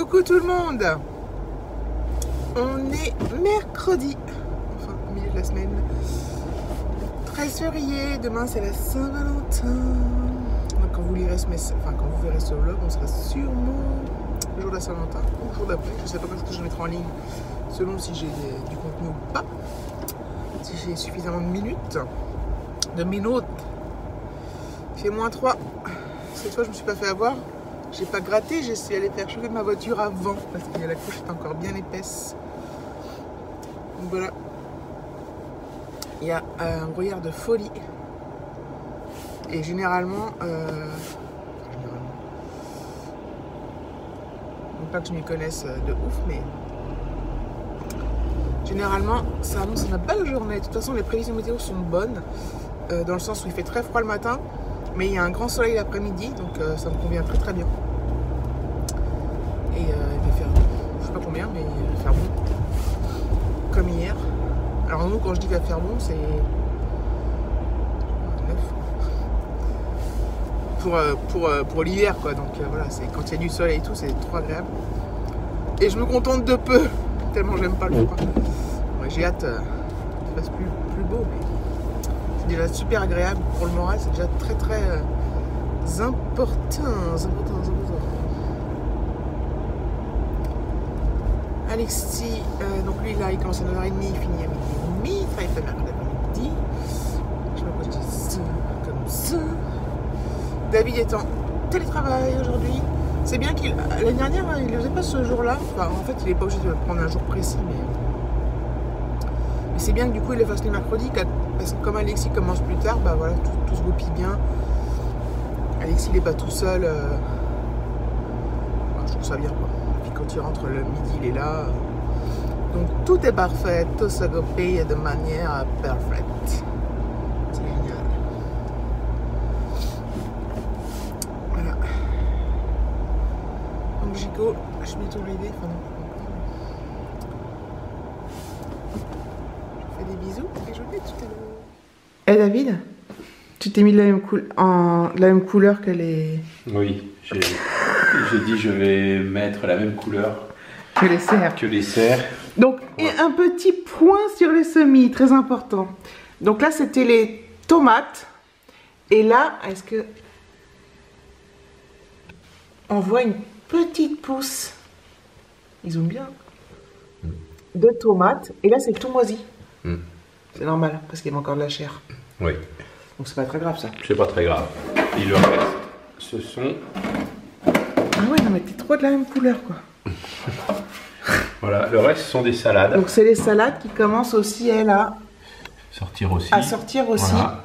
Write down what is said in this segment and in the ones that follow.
Coucou tout le monde. On est mercredi, enfin au milieu de la semaine, 13 février, demain c'est la Saint-Valentin. Donc quand vous lirez ce message, enfin quand vous verrez ce vlog, on sera sûrement le jour de la Saint-Valentin ou le jour d'après. Je sais pas quand je mettrai en ligne, selon si j'ai du contenu ou pas, si j'ai suffisamment de minutes, Il fait -3. Cette fois je me suis pas fait avoir. J'ai pas gratté, j'ai essayé d'aller faire chauffer ma voiture avant parce que la couche est encore bien épaisse. Donc voilà. Il y a un brouillard de folie. Et généralement, non pas que je m'y connaisse de ouf, mais généralement ça annonce une belle journée. De toute façon, les prévisions météo sont bonnes, dans le sens où il fait très froid le matin, mais il y a un grand soleil l'après-midi, donc ça me convient très très bien. Et il va faire, je sais pas combien, mais il va faire bon, comme hier. Alors nous, quand je dis qu'il va faire bon, c'est 9 pour l'hiver, quoi. Donc voilà, c'est quand il y a du soleil et tout, c'est trop agréable. Et je me contente de peu, tellement j'aime pas le froid. Ouais, j'ai hâte qu'il fasse plus beau, mais c'est déjà super agréable pour le moral, c'est déjà très très important. Alexis, donc lui là, il commence à 9h30, il finit à 12h30, enfin il fait mercredi après-midi. Je sais pas pourquoi je dis ça comme ça. David est en télétravail aujourd'hui. C'est bien qu'il, l'année dernière, il ne faisait pas ce jour-là. Enfin, en fait, il n'est pas obligé de prendre un jour précis, mais c'est bien que du coup, il le fasse les mercredis, parce que comme Alexis commence plus tard, bah voilà, tout se goupille bien. Alexis, il n'est pas tout seul. Je trouve ça bien, quoi. Puis quand il rentre le midi, il est là. Donc tout est parfait, tout se goupille de manière parfaite. C'est génial. Voilà. Donc Gigo, je suis bientôt arrivée. Enfin non, je fais des bisous et je vous dis tout à l'heure. Eh David, tu t'es mis de la même couleur que les... Oui, j'ai dit je vais mettre la même couleur que les cerfs. Donc, ouais. Et un petit point sur les semis, très important. Donc là, c'était les tomates. Et là, est-ce que on voit une petite pousse, ils zooment bien, de tomates. Et là, c'est tout moisi. C'est normal, parce qu'il y a encore de la chair. Oui. Donc c'est pas très grave, ça. C'est pas très grave. Et le reste, ce sont... Ah ouais, non mais t'es trop de la même couleur, quoi. Voilà, le reste, ce sont des salades. Donc c'est les salades qui commencent aussi, elles, à sortir aussi. Voilà.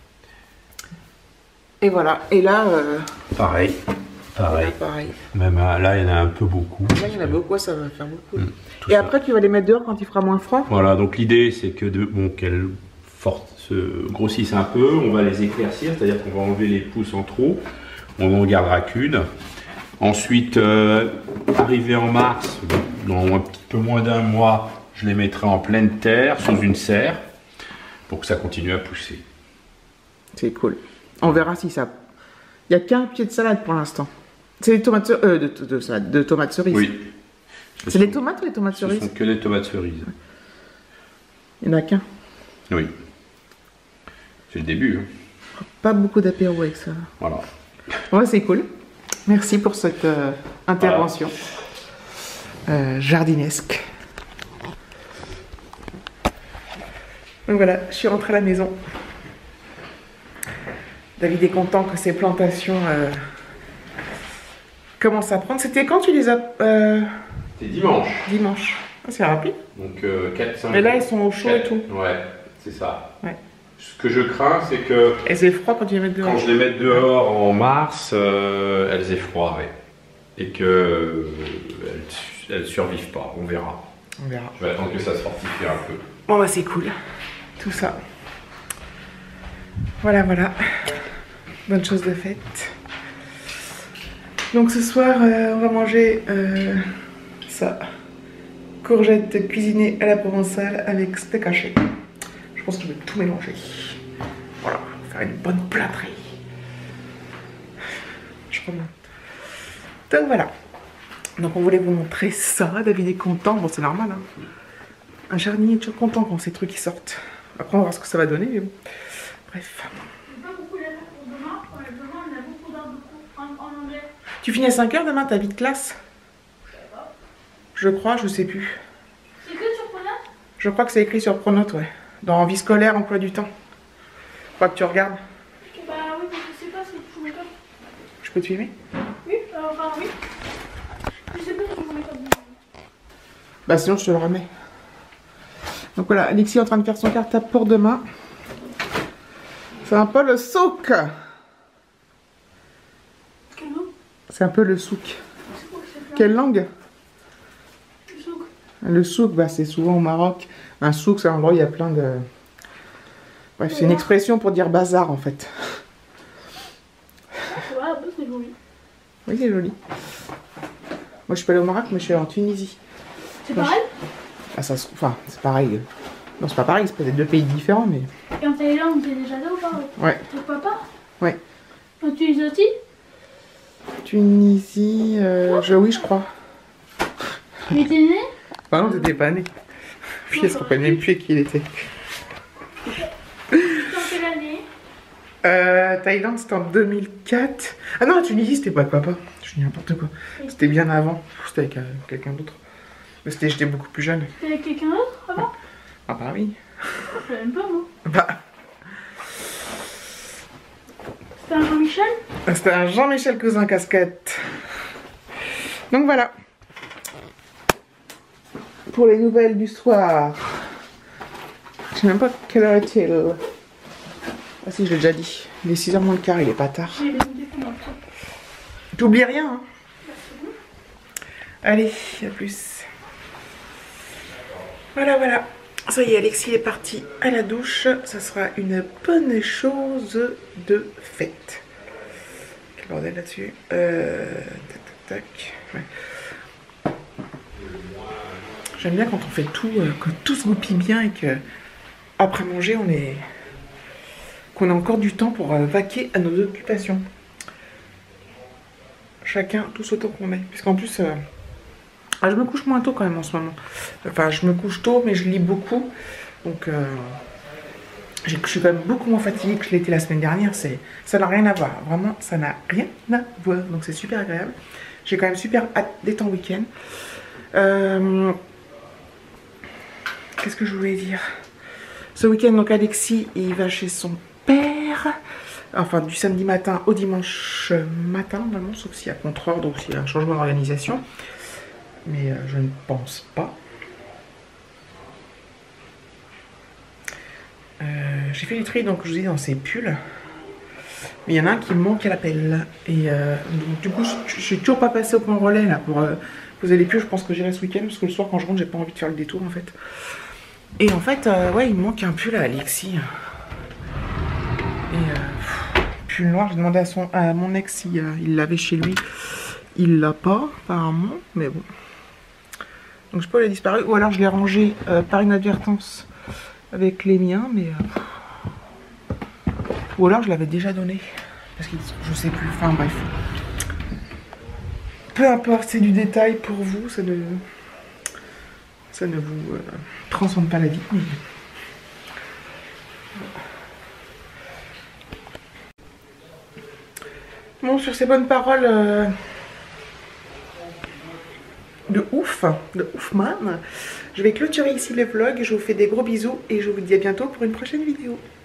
Et voilà, et là... Pareil. Même là, il y en a un peu beaucoup. Là, il y en a beaucoup, ça va faire beaucoup. Et après, tu vas les mettre dehors quand il fera moins froid. Voilà, donc l'idée, c'est que qu'elles se grossissent un peu. On va les éclaircir, c'est-à-dire qu'on va enlever les pousses en trop. On n'en gardera qu'une. Ensuite, arrivé en mars, dans un petit peu moins d'un mois, je les mettrai en pleine terre, sous une serre, pour que ça continue à pousser. C'est cool. On verra si ça... Il n'y a qu'un pied de salade pour l'instant. C'est les tomates de tomates cerises. Oui. C'est les tomates ou les tomates cerises? Ce sont que les tomates cerises. Il n'y en a qu'un. Oui. C'est le début. Hein. Pas beaucoup d'apéro avec ça. Voilà. Ouais, c'est cool. Merci pour cette intervention jardinesque. Donc voilà, je suis rentrée à la maison. David est content que ses plantations commencent à prendre. C'était quand tu les as... C'était dimanche. Dimanche. Ah, c'est rapide. Donc 4-5... Mais là, elles sont au chaud 4... et tout. Ouais, c'est ça. Ouais. Ce que je crains, c'est que... Elles aient froid quand tu les mets dehors. Quand je les mets dehors en mars, elles aient froid, ouais. Et que elles survivent pas, on verra. On verra. Je vais attendre que ça se fortifie un peu. Bon bah c'est cool, tout ça. Voilà. Bonne chose de faite. Donc ce soir, on va manger ça. Courgettes cuisinées à la provençale avec steak haché. Je pense que je vais tout mélanger. Voilà, faire une bonne plâtrée. Je remonte. Donc voilà. Donc on voulait vous montrer ça. David est content. Bon, c'est normal. Hein. Un jardinier est toujours content quand ces trucs qui sortent. Après, on va voir ce que ça va donner. Mais bon. Bref. Tu finis à 5 h demain, ta vie de classe? Je crois, je sais plus. C'est que sur Pronote? Je crois que c'est écrit sur Pronote, ouais. Dans vie scolaire, emploi du temps. Je crois que tu regardes. Bah oui, mais je sais pas si je mets comme. Je peux te filmer? Oui, enfin oui. Je sais pas si je mets comme. Bah sinon je te le remets. Donc voilà, Alexis est en train de faire son cartable pour demain. C'est un peu le souk. Quelle langue? C'est un peu le souk. C'est quoi que c'est? Quelle langue? Le souk. Le souk, bah, c'est souvent au Maroc. Un souk, c'est un endroit où il y a plein de... Bref, c'est une expression pour dire bazar en fait. Ouais, bah c'est joli. Oui, c'est joli. Moi je suis pas allée au Maroc, mais je suis allée en Tunisie. C'est pareil? Ah, ça, enfin, c'est pareil. Non, c'est pas pareil, c'est peut-être deux pays différents, mais... Et en Thaïlande, t'es déjà allé ou pas? Ouais. Pourquoi pas? Ouais. En Tunisie aussi? Tunisie, oui, je crois. Mais t'es né? Ah non, t'étais pas né. Puis elle se rappelle même plus qui il était. Dans quelle année? Thaïlande, c'était en 2004. Ah non, Tunisie, c'était pas avec papa. Je dis n'importe quoi. C'était bien avant. C'était avec quelqu'un d'autre. Mais j'étais beaucoup plus jeune. T'es avec quelqu'un d'autre avant? Ah bah oui. Je l'aime pas moi. Bah, C'était un Jean-Michel? c'était un Jean-Michel Cousin casquette. Donc voilà. Pour les nouvelles du soir. Je sais même pas quelle heure est-il. Ah si, je l'ai déjà dit. Il est 6h moins le quart, il est pas tard. J'ai les téléphone dans le truc. T'oublies rien, hein. Allez, à plus. Voilà, voilà. Ça y est, Alexis est parti à la douche. Ça sera une bonne chose de faite. Quel bordel là-dessus. Tac, tac, tac. Ouais. J'aime bien quand on fait tout, que tout se goupille bien et que après manger, qu'on a encore du temps pour vaquer à nos occupations. Chacun, tous autant qu'on est. Puisqu'en plus, je me couche moins tôt quand même en ce moment. Enfin, je me couche tôt, mais je lis beaucoup. Donc, je suis quand même beaucoup moins fatiguée que je l'étais la semaine dernière. Ça n'a rien à voir. Vraiment, ça n'a rien à voir. Donc, c'est super agréable. J'ai quand même super hâte d'être en week-end. Qu'est-ce que je voulais dire? Ce week-end, donc, Alexis, il va chez son père. Enfin, du samedi matin au dimanche matin, normalement, sauf s'il y a contre-ordre ou s'il y a un changement d'organisation. Mais je ne pense pas. J'ai fait du tri, donc je vous dis, dans ces pulls. Mais il y en a un qui me manque à l'appel. Et donc, du coup, je suis toujours pas passée au point relais là pour poser les pulls. Je pense que j'irai ce week-end parce que le soir, quand je rentre, j'ai pas envie de faire le détour en fait. Et en fait, ouais, il me manque un pull à Alexis. Et pull noir, j'ai demandé à mon ex si il l'avait chez lui. Il l'a pas, apparemment, mais bon. Donc je sais pas, il a disparu. Ou alors je l'ai rangé par inadvertance avec les miens, mais... Ou alors je l'avais déjà donné. Parce que je sais plus. Enfin bref. Peu importe, c'est du détail pour vous. Ça ne vous transforme pas la vie. Mais... Bon, sur ces bonnes paroles... de oufman, je vais clôturer ici le vlog, je vous fais des gros bisous et je vous dis à bientôt pour une prochaine vidéo.